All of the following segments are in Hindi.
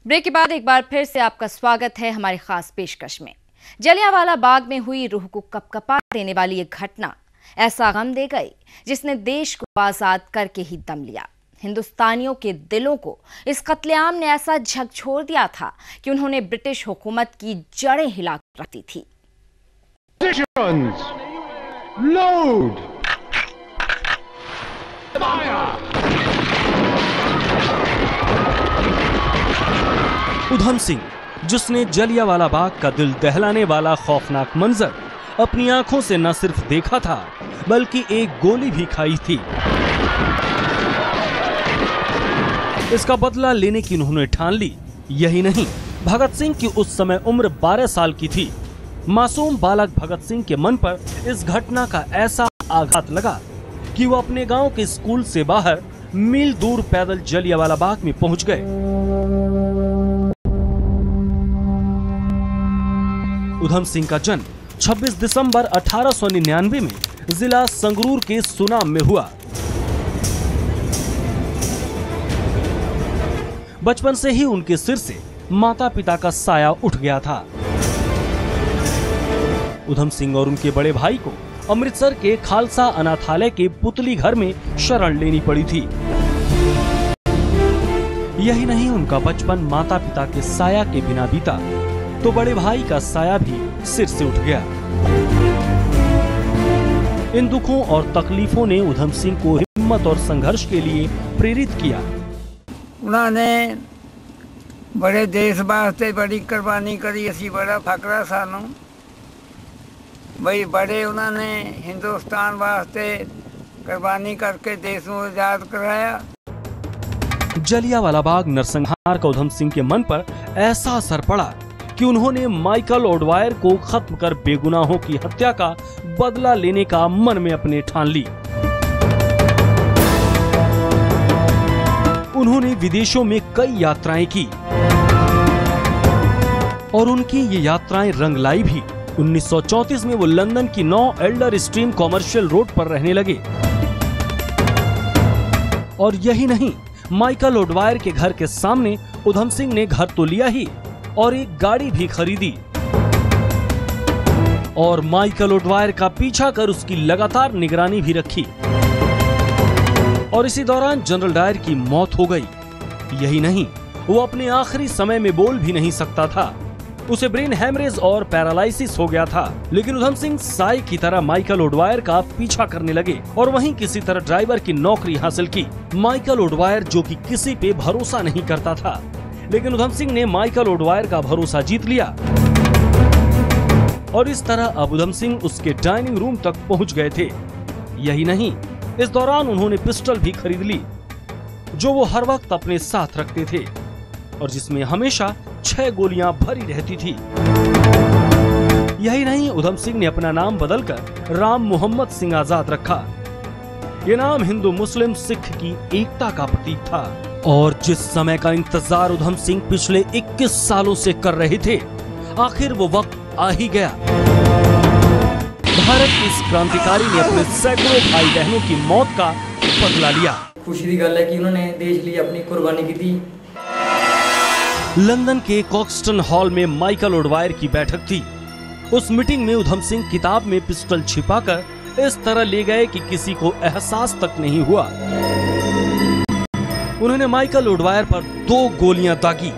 ब्रेक के बाद एक बार फिर से आपका स्वागत है हमारी खास पेशकश में। जलियांवाला बाग में हुई रूह को कपकपा देने वाली ये घटना ऐसा गम दे गई जिसने देश को आजाद करके ही दम लिया। हिंदुस्तानियों के दिलों को इस कत्लेआम ने ऐसा झकझोर दिया था कि उन्होंने ब्रिटिश हुकूमत की जड़ें हिला रखी थी। Load! उधम सिंह, जिसने जलियांवाला बाग का दिल दहलाने वाला खौफनाक मंजर अपनी आंखों से न सिर्फ देखा था बल्कि एक गोली भी खाई थी, इसका बदला लेने की उन्होंने ठान ली। यही नहीं, भगत सिंह की उस समय उम्र 12 साल की थी। मासूम बालक भगत सिंह के मन पर इस घटना का ऐसा आघात लगा कि वो अपने गांव के स्कूल से बाहर मील दूर पैदल जलियांवाला बाग में पहुंच गए। उधम सिंह का जन्म 26 दिसंबर 1899 में जिला संगरूर के सुनाम में हुआ। बचपन से ही उनके सिर से माता पिता का साया उठ गया था। उधम सिंह और उनके बड़े भाई को अमृतसर के खालसा अनाथालय के पुतली घर में शरण लेनी पड़ी थी। यही नहीं, उनका बचपन माता पिता के साया के बिना बीता तो बड़े भाई का साया भी सिर से उठ गया। इन दुखों और तकलीफों ने उधम सिंह को हिम्मत और संघर्ष के लिए प्रेरित किया। उन्होंने बड़े देश वास्ते बड़ी कुर्बानी करी। असी बड़ा फकरा सानू बई बड़े उन्होंने हिंदुस्तान वास्ते कुर्बानी करके देश को आजाद कराया। जलियांवाला बाग नरसंहार का उधम सिंह के मन पर ऐसा असर पड़ा कि उन्होंने माइकल ओडवायर को खत्म कर बेगुनाहों की हत्या का बदला लेने का मन में अपने ठान ली। उन्होंने विदेशों में कई यात्राएं की और उनकी ये यात्राएं रंग लाई भी। 1934 में वो लंदन की 9 एल्डर स्ट्रीम कॉमर्शियल रोड पर रहने लगे। और यही नहीं, माइकल ओडवायर के घर के सामने उधम सिंह ने घर तो लिया ही और एक गाड़ी भी खरीदी और माइकल ओडवायर का पीछा कर उसकी लगातार निगरानी भी रखी। और इसी दौरान जनरल डायर की मौत हो गई। यही नहीं, वो अपने आखिरी समय में बोल भी नहीं सकता था। उसे ब्रेन हैमरेज और पैरालाइसिस हो गया था। लेकिन उधम सिंह साई की तरह माइकल ओडवायर का पीछा करने लगे और वहीं किसी तरह ड्राइवर की नौकरी हासिल की। माइकल ओडवायर जो कि किसी पे भरोसा नहीं करता था, लेकिन उधम सिंह ने माइकल ओडवायर का भरोसा जीत लिया। और इस तरह अब उधम सिंह उसके डाइनिंग रूम तक पहुंच गए थे। यही नहीं, इस दौरान उन्होंने पिस्टल भी खरीद ली जो वो हर वक्त अपने साथ रखते थे और जिसमें हमेशा 6 गोलियां भरी रहती थी। यही नहीं, उधम सिंह ने अपना नाम बदलकर राम मोहम्मद सिंह आजाद रखा। ये नाम हिंदू मुस्लिम सिख की एकता का प्रतीक था। और जिस समय का इंतजार उधम सिंह पिछले 21 सालों से कर रहे थे, आखिर वो वक्त आ ही गया। भारत के इस क्रांतिकारी ने अपने सैकड़ों भाई बहनों की मौत का बदला लिया। खुशी की गल है कि उन्होंने देश लिए अपनी कुर्बानी की थी। लंदन के कॉक्सटन हॉल में माइकल ओडवायर की बैठक थी। उस मीटिंग में उधम सिंह किताब में पिस्टल छिपाकर इस तरह ले गए कि किसी को एहसास तक नहीं हुआ। उन्होंने माइकल ओडवायर पर 2 गोलियां दागी।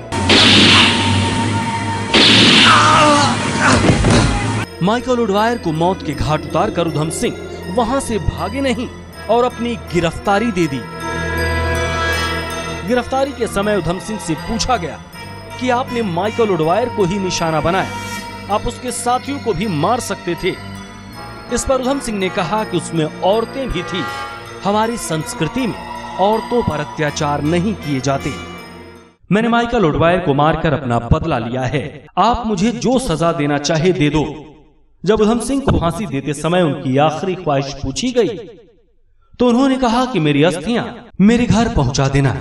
माइकल ओडवायर को मौत के घाट उतार कर उधम सिंह वहां से भागे नहीं और अपनी गिरफ्तारी दे दी। गिरफ्तारी के समय उधम सिंह से पूछा गया कि आपने माइकल ओडवायर को ही निशाना बनाया, आप उसके साथियों को भी मार सकते थे। इस पर उधम सिंह ने कहा कि उसमें औरतें भी थी। हमारी संस्कृति में औरतों पर अत्याचार नहीं किए जाते। मैंने माइकल ओडवायर को मारकर अपना बदला लिया है। आप मुझे जो सजा देना चाहे दे दो। जब उधम सिंह को फांसी देते समय उनकी आखिरी ख्वाहिश पूछी गई तो उन्होंने कहा कि मेरी अस्थियां मेरे घर पहुंचा देना।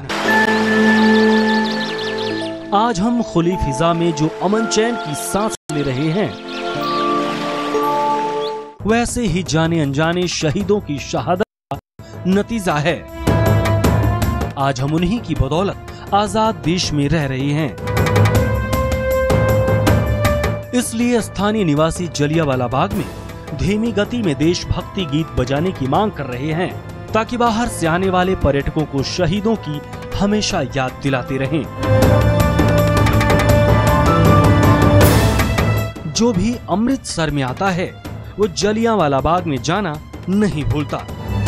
आज हम खुली फिजा में जो अमन चैन की सांस ले रहे हैं, वैसे ही जाने अनजाने शहीदों की शहादत का नतीजा है। आज हम उन्हीं की बदौलत आजाद देश में रह रहे हैं। इसलिए स्थानीय निवासी जलियांवाला बाग में धीमी गति में देशभक्ति गीत बजाने की मांग कर रहे हैं, ताकि बाहर से आने वाले पर्यटकों को शहीदों की हमेशा याद दिलाते रहें। जो भी अमृतसर में आता है वो जलियांवाला बाग में जाना नहीं भूलता।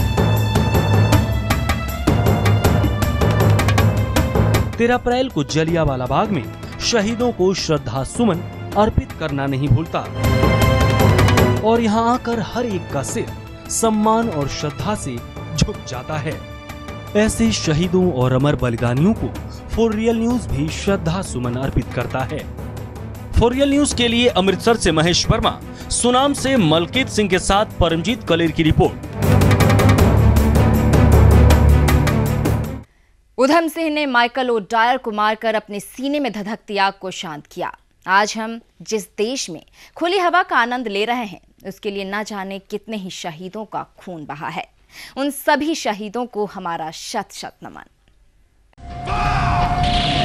13 अप्रैल को जलियांवाला बाग में शहीदों को श्रद्धा सुमन अर्पित करना नहीं भूलता और यहाँ आकर हर एक का सिर सम्मान और श्रद्धा से झुक जाता है। ऐसे शहीदों और अमर बलिदानियों को फॉर रियल न्यूज भी श्रद्धा सुमन अर्पित करता है। फॉर रियल न्यूज के लिए अमृतसर से महेश वर्मा, सुनाम से मलकीत सिंह के साथ परमजीत कलेर की रिपोर्ट। उधम सिंह ने माइकल ओडायर को मारकर अपने सीने में धधकती आग को शांत किया। आज हम जिस देश में खुली हवा का आनंद ले रहे हैं, उसके लिए न जाने कितने ही शहीदों का खून बहा है। उन सभी शहीदों को हमारा शत शत नमन।